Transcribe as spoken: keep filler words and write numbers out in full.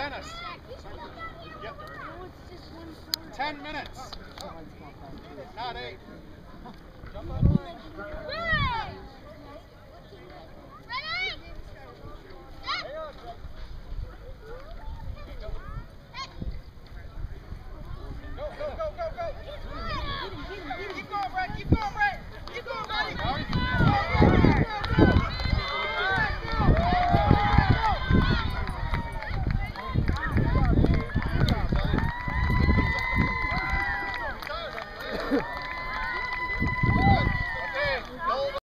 Dennis. Yep. Ten minutes. Not eight. Jump on line.